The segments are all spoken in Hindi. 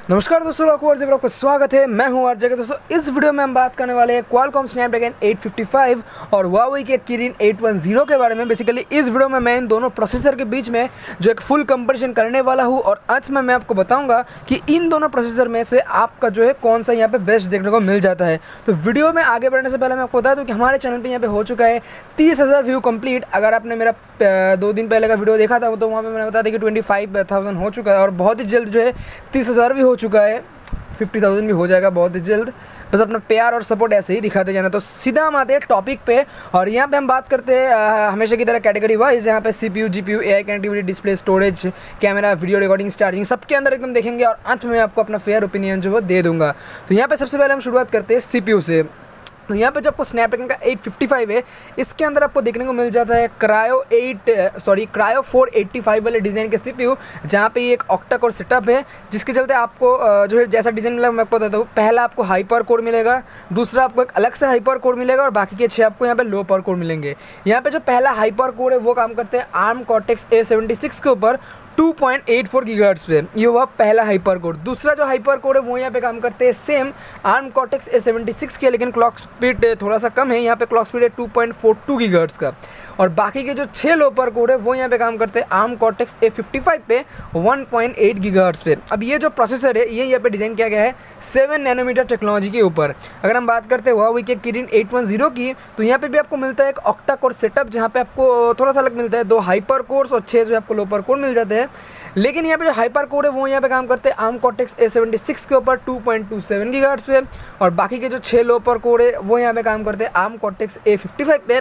नमस्कार दोस्तों, आपका स्वागत है। मैं हूं आरजे। दोस्तों इस वीडियो में हम बात करने वाले हैं क्वालकॉम स्नैपड्रैगन 855 और Huawei के Kirin 810 के बारे में। बेसिकली इस वीडियो में मैं इन दोनों प्रोसेसर के बीच में जो एक फुल कंपैरिजन करने वाला हूं और अंत में मैं आपको बताऊंगा कि इन दोनों प्रोसेसर में से आपका जो है कौन सा यहाँ पे बेस्ट देखने को मिल जाता है। तो वीडियो में आगे बढ़ने से पहले मैं आपको बता दूँ कि हमारे चैनल पर यहाँ पे हो चुका है 30,000 व्यू कंप्लीट। अगर आपने मेरा 2 दिन पहले का वीडियो देखा था तो वहाँ पर मैंने बता दिया कि 25,000 हो चुका है और बहुत ही जल्द जो है 30,000 भी हो चुका है, 50,000 भी हो जाएगा बहुत ही जल्द। बस अपना प्यार और सपोर्ट ऐसे ही दिखाते जाना। तो सीधा हम आते हैं टॉपिक पे और यहाँ पे हम बात करते हैं हमेशा की तरह कैटेगरी वाइज। यहाँ पे CPU, GPU, AI connectivity, display, storage, camera, video recording, charging सबके अंदर एकदम देखेंगे और अंत में आपको अपना फेयर ओपिनियन जो वो दे दूंगा। तो यहाँ पे सबसे पहले हम शुरुआत करते हैं CPU से। तो यहाँ पे जो आपको स्नैपड्रैगन का 855 है, इसके अंदर आपको देखने को मिल जाता है क्रायो 485 वाले डिज़ाइन के CPU, जहाँ पे ये एक ऑक्टा कोर सेटअप है, जिसके चलते आपको जो है जैसा डिज़ाइन मिला मैं आपको बताता हूँ। पहला आपको हाइपर कोर मिलेगा, दूसरा आपको एक अलग से हाइपर कोर मिलेगा और बाकी के 6 आपको यहाँ पे लो पावर कोर मिलेंगे। यहाँ पे जो पहला हाइपर कोर है वो काम करते हैं ARM Cortex A76 के ऊपर 2.84 गीगाहर्ट्ज़ पे। ये हुआ पहला हाइपर कोर। दूसरा जो हाइपर कोर है वो यहाँ पे काम करते हैं सेम ARM Cortex A76 के, लेकिन क्लॉक स्पीड थोड़ा सा कम है। यहाँ पे क्लॉक स्पीड है 2.42 गीगाहर्ट्ज़ का। और बाकी के जो 6 लोअर कोर है वो यहाँ पे काम करते हैं ARM Cortex A55 पे 1.8 गीगाहर्ट्ज़ पे। अब ये जो प्रोसेसर है ये यहाँ पे डिज़ाइन किया गया है 7 नैनोमीटर टेक्नोलॉजी के ऊपर। अगर हम बात करते हैं Huawei के Kirin 810 की, तो यहाँ पे भी आपको मिलता है एक ऑक्टा कोर सेटअप, जहाँ पे आपको थोड़ा सा अलग मिलता है, 2 हाइपर कोर्स और 6 जो आपको लोअर कोर मिल जाते हैं। लेकिन यहाँ पे जो हाइपर कोर है वो यहाँ पे काम करते हैं ARM Cortex A76 के ऊपर 2.27 गीगाहर्ट्ज़ पे और बाकी के जो 6 लोअर कोर है वो यहाँ पे काम करते हैं ARM Cortex A55 पे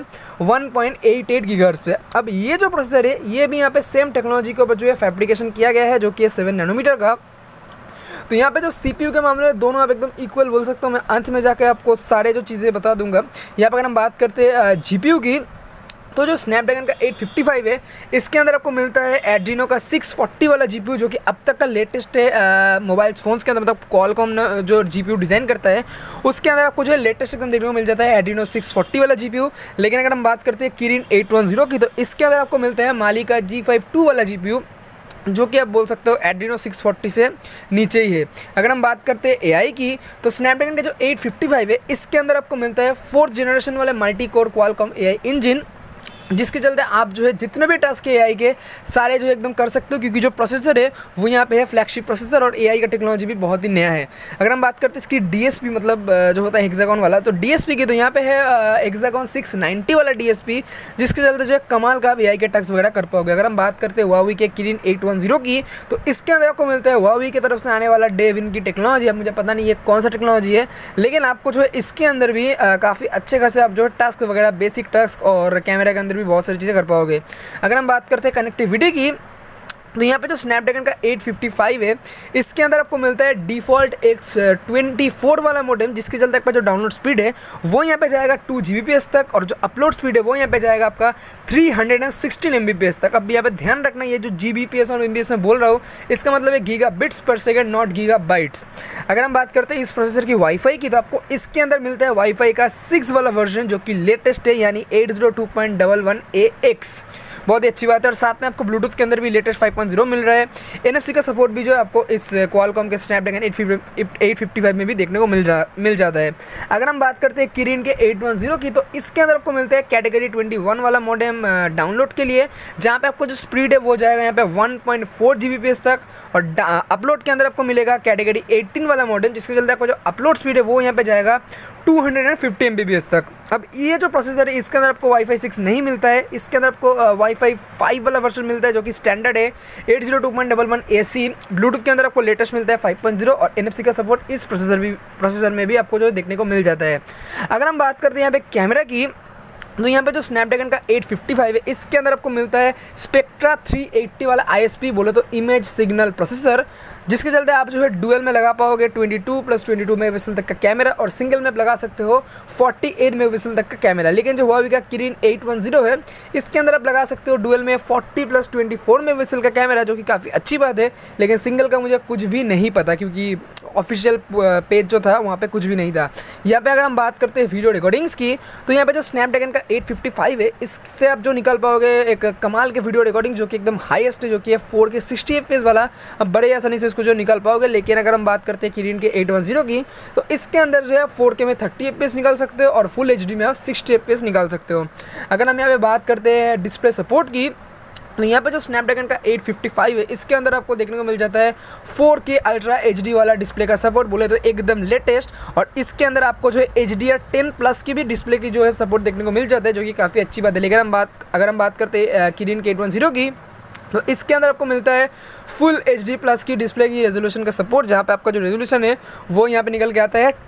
1.88 गीगाहर्ट्ज़ पे। अब ये जो प्रोसेसर है ये भी यहाँ पे सेम टेक्नोलॉजी के ऊपर जो है फैब्रिकेशन किया गया है, जो कि 7 नैनोमीटर का। तो यहाँ पे जो CPU के मामले में दोनों आप एकदम इक्वल बोल सकते हो। मैं अंत में जाके आपको सारे जो चीज़ें बता दूंगा। यहाँ पर अगर हम बात करते हैं GPU की, तो जो स्नैपड्रैगन का 855 है इसके अंदर आपको मिलता है एड्रीनो का 640 वाला GPU, जो कि अब तक का लेटेस्ट है मोबाइल फ़ोन्स के अंदर। मतलब क्वालकॉम जो GPU डिज़ाइन करता है उसके अंदर आपको जो है लेटेस्ट एकदम देखने को मिल जाता है एड्रीनो 640 वाला GPU। लेकिन अगर हम बात करते हैं Kirin 810 की, तो इसके अंदर आपको मिलता है माली का G52 वाला GPU, जो कि आप बोल सकते हो एड्रीनो 640 से नीचे ही है। अगर हम बात करते हैं AI की, तो स्नैपड्रैगन का जो 855 है इसके अंदर आपको मिलता है 4th जनरेशन वाले multi core Qualcomm AI engine, जिसके चलते आप जो है जितने भी टास्क है AI के सारे जो एकदम कर सकते हो, क्योंकि जो प्रोसेसर है वो यहाँ पे है फ्लैगशिप प्रोसेसर और AI का टेक्नोलॉजी भी बहुत ही नया है। अगर हम बात करते हैं इसकी DSP, मतलब जो होता है हेक्सागॉन वाला, तो DSP की तो यहाँ पे है हेक्सागॉन 690 वाला DSP, जिसके चलते जो है कमाल का AI के टास्क वगैरह कर पाओगे। अगर हम बात करते हैं Huawei के Kirin 810 की, तो इसके अंदर आपको मिलता है Huawei की तरफ से आने वाला Deepin की टेक्नोलॉजी। अब मुझे पता नहीं ये कौन सा टेक्नोलॉजी है, लेकिन आपको जो है इसके अंदर भी काफ़ी अच्छे खासे आप जो है टास्क वगैरह, बेसिक टास्क और कैमरा के अंदर भी बहुत सारी चीज़ें कर पाओगे। अगर हम बात करते हैं कनेक्टिविटी की, तो यहाँ पे जो स्नैपड्रैगन का 855 है इसके अंदर आपको मिलता है डिफ़ॉल्ट X24 वाला मॉडेम, जिसके चलते आपका जो डाउनलोड स्पीड है वो यहाँ पे जाएगा 2 Gbps तक और जो अपलोड स्पीड है वो यहाँ पे जाएगा आपका 316 Mbps तक। अब यहाँ पे ध्यान रखना, ये जो Gbps और Mbps में बोल रहा हूँ इसका मतलब है gigabits per second, not gigabytes. अगर हम बात करते हैं इस प्रोसेसर की वाईफाई की, तो आपको इसके अंदर मिलता है वाईफाई का 6 वाला वर्जन, जो कि लेटेस्ट है, यानी 802.11ax। बहुत ही अच्छी बात है। और साथ में आपको ब्लूटूथ के अंदर भी लेटेस्ट 5.0 मिल रहा है। NFC का सपोर्ट भी जो है आपको इस क्वालकॉम के स्नैपड्रैगन 855 में भी देखने को मिल जाता है। अगर हम बात करते हैं Kirin के 810 की, तो इसके अंदर आपको मिलता है कैटेगरी 21 वाला मॉडेम डाउनलोड के लिए, जहाँ पे आपको जो स्पीड है वो जाएगा यहाँ पे 1.4 Gbps तक और अपलोड के अंदर आपको मिलेगा कैटेगरी 18 वाला मॉडेम, जिसके चलते आपको जो अपलोड स्पीड है वो यहाँ पे जाएगा 250 Mbps तक। अब ये जो प्रोसेसर है इसके अंदर आपको Wi-Fi 6 नहीं मिलता है, इसके अंदर आपको Wi-Fi 5 वाला वर्जन मिलता है, जो कि स्टैंडर्ड है 802.11ac। ब्लूटूथ के अंदर आपको लेटेस्ट मिलता है 5.0 और NFC का सपोर्ट इस प्रोसेसर में भी आपको जो देखने को मिल जाता है। अगर हम बात करते हैं यहाँ पे कैमरा की, तो यहाँ पे जो स्नैपड्रैगन का 855 है इसके अंदर आपको मिलता है स्पेक्ट्रा 380 वाला ISP, बोले तो इमेज सिग्नल प्रोसेसर, जिसके चलते आप जो है डुअल में लगा पाओगे 22+22 मेगापिक्सल तक का कैमरा और सिंगल में लगा सकते हो 48 मेगापिक्सल तक का कैमरा। लेकिन जो Huawei का Kirin 810 है इसके अंदर आप लगा सकते हो डुअल में 40+24 मेगापिक्सल का कैमरा, जो कि काफ़ी अच्छी बात है। लेकिन सिंगल का मुझे कुछ भी नहीं पता, क्योंकि ऑफिशियल पेज जो था वहाँ पे कुछ भी नहीं था। यहाँ पे अगर हम बात करते हैं वीडियो रिकॉर्डिंग्स की, तो यहाँ पे जो स्नैपड्रैगन का 855 है, इससे आप जो निकाल पाओगे एक कमाल के वीडियो रिकॉर्डिंग जो कि एकदम हाईएस्ट है, जो कि है 4K 60 FPS वाला, अब बड़े आसानी से इसको जो निकाल पाओगे। लेकिन अगर हम बात करते हैं किरिन के 810 की, तो इसके अंदर जो है 4K में 30 FPS निकाल सकते हो और फुल HD में आप 60 FPS निकाल सकते हो। अगर हम यहाँ पे बात करते हैं डिस्प्ले सपोर्ट की, तो यहाँ पे जो स्नैपड्रैगन का 855 है, इसके अंदर आपको देखने को मिल जाता है 4K अल्ट्रा HD वाला डिस्प्ले का सपोर्ट, बोले तो एकदम लेटेस्ट। और इसके अंदर आपको जो है HDR10 प्लस की भी डिस्प्ले की जो है सपोर्ट देखने को मिल जाता है, जो कि काफ़ी अच्छी बात है। लेकिन अगर हम बात करते हैं किरिन के 810 की, तो इसके अंदर आपको मिलता है फुल HD प्लस की डिस्प्ले की रेजोल्यूशन का सपोर्ट, जहाँ पे आपका जो रेजोल्यूशन है वो यहाँ पे निकल के आता है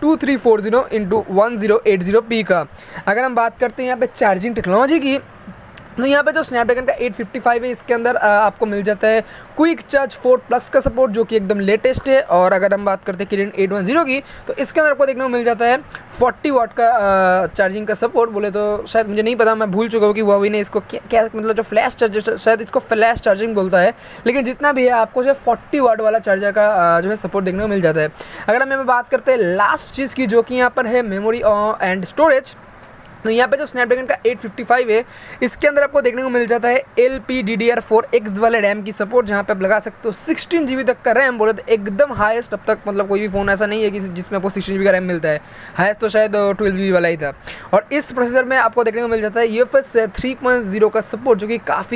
2340x1080p का। अगर हम बात करते हैं यहाँ पे चार्जिंग टेक्नोलॉजी की, तो यहाँ पे जो स्नैपड्रैगन का 855 है, इसके अंदर आपको मिल जाता है क्विक चार्ज 4+ का सपोर्ट, जो कि एकदम लेटेस्ट है। और अगर हम बात करते हैं किरिन 810 की, तो इसके अंदर आपको देखने को मिल जाता है 40 वाट का चार्जिंग का सपोर्ट। बोले तो शायद मुझे नहीं पता, मैं भूल चुका हूँ कि Huawei ने इसको क्या मतलब जो फ्लैश चार्जर, शायद इसको फ्लैश चार्जिंग बोलता है। लेकिन जितना भी है आपको जो है 40 वाट वाला चार्जर का जो है सपोर्ट देखने को मिल जाता है। अगर हम यहाँ बात करते हैं लास्ट चीज़ की, जो कि यहाँ पर है मेमोरी एंड स्टोरेज, तो यहाँ पे जो स्नैपड्रैगन का 855 है, इसके अंदर आपको देखने को मिल जाता है LPDDR4X वाले रैम की सपोर्ट, जहाँ पे आप लगा सकते हो 16 GB तक का रैम। बोले तो एकदम हाईएस्ट अब तक, मतलब कोई भी फ़ोन ऐसा नहीं है कि जिसमें आपको 16 GB का रैम मिलता है। हाईएस्ट तो शायद 12 GB वाला ही था। और इस प्रोसेसर में आपको देखने को मिल जाता है UFS 3.0 का सपोर्ट, जो कि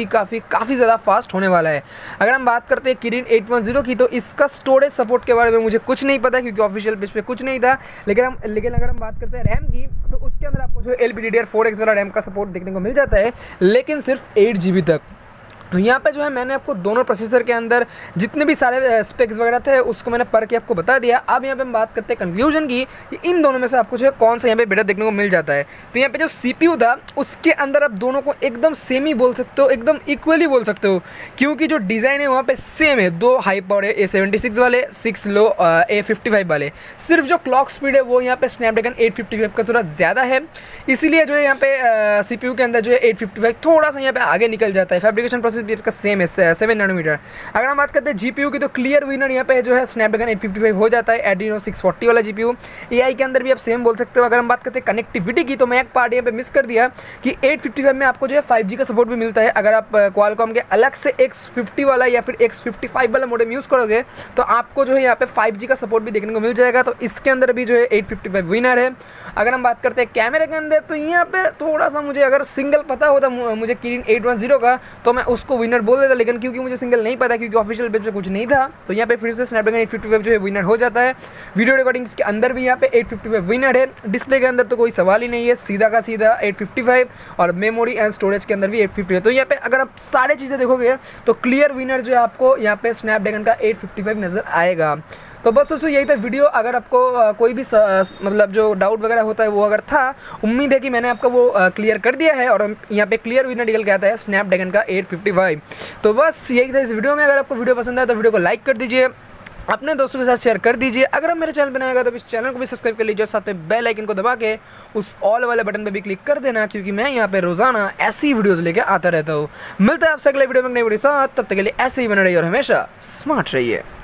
काफ़ी ज़्यादा फास्ट होने वाला है। अगर हम बात करते हैं किरिन 810 की, तो इसका स्टोरेज सपोर्ट के बारे में मुझे कुछ नहीं पता, क्योंकि ऑफिशियल पेज पे कुछ नहीं था। लेकिन अगर हम बात करते हैं रैम की, तो उसके अंदर आपको जो LPDDR4X वाला रैम का सपोर्ट देखने को मिल जाता है, लेकिन सिर्फ 8 GB तक। तो यहाँ पे जो है मैंने आपको दोनों प्रोसेसर के अंदर जितने भी सारे स्पेक्स वगैरह थे उसको मैंने पढ़ के आपको बता दिया। अब यहाँ पे हम बात करते हैं कंक्लूजन की, कि इन दोनों में से आपको जो है कौन सा यहाँ पे बेटर देखने को मिल जाता है। तो यहाँ पे जो CPU था, उसके अंदर आप दोनों को एकदम सेम ही बोल सकते हो, एकदम इक्वली बोल सकते हो, क्योंकि जो डिज़ाइन है वहाँ पे सेम है। 2 हाई पावर है A76 वाले, 6 लो A55 वाले। सिर्फ जो क्लॉक स्पीड है वो यहाँ पे स्नैपड्रैगन 855 का थोड़ा ज़्यादा है, इसीलिए जो है यहाँ पे CPU के अंदर जो है 855 थोड़ा सा यहाँ पे आगे निकल जाता है। फैब्रिकेशन प्रोसेस भी आपका सेम है, 7 नैनोमीटर। अगर हम बात करते हैं GPU की, तो क्लियर विनर यहाँ पे जो है स्नैपड्रैगन 855 हो जाता है, Adreno 640 वाला GPU। AI के अंदर भी आप सेम बोल सकते हो। अगर हम बात करते हैं कनेक्टिविटी की, तो मैं एक पार्ट यहाँ पे मिस कर दिया कि 855 में आपको जो है 5G का सपोर्ट भी मिलता है। अगर आप क्वालकॉम के अलग से X50 वाला या फिर X55 वाला मॉडेम यूज़ करोगे, तो आपको जो है यहाँ पे 5G का सपोर्ट भी देखने को मिल जाएगा। तो इसके अंदर भी जो है 855 विनर है। अगर हम बात करते हैं कैमरे के अंदर, तो यहाँ पे थोड़ा सा मुझे अगर सिंगल पता होता मुझे किरिन 810 का, तो मैं उसको विनर बोल देता। लेकिन क्योंकि मुझे सिंगल नहीं पता, क्योंकि ऑफिशियल पेज पे कुछ नहीं था, तो यहाँ पे फिर से स्नैपड्रैगन 855 जो है विनर हो जाता है। वीडियो रिकॉर्डिंग के अंदर भी यहाँ पे 855 विनर है। डिस्प्ले के अंदर तो कोई सवाल ही नहीं है, सीधा का सीधा 855। और मेमोरी एंड स्टोरेज के अंदर भी 855। तो यहाँ पे अगर आप सारे चीज़ें देखोगे, तो क्लियर विनर जो है आपको यहाँ पे स्नैपड्रैगन का 855 नज़र आएगा। तो बस दोस्तों यही था वीडियो। अगर आपको कोई भी मतलब जो डाउट वगैरह होता है वो अगर था, उम्मीद है कि मैंने आपको वो क्लियर कर दिया है। और यहाँ पे क्लियर विनर निकल के आता है स्नैपड्रैगन का 855। तो बस यही था इस वीडियो में। अगर आपको वीडियो पसंद आया तो वीडियो को लाइक कर दीजिए, अपने दोस्तों के साथ शेयर कर दीजिए। अगर आप मेरे चैनल पर नए आएगा तो इस चैनल को भी सब्सक्राइब कर लीजिए, साथ में बेल आइकन को दबा के उस ऑल वाले बटन पे भी क्लिक कर देना, क्योंकि मैं यहाँ पे रोजाना ऐसी वीडियोस लेके आता रहता हूँ। मिलता है आपसे अगले वीडियो में नई वीडियो साथ, तब तक के लिए ऐसे ही बने रहिए और हमेशा स्मार्ट रहिए।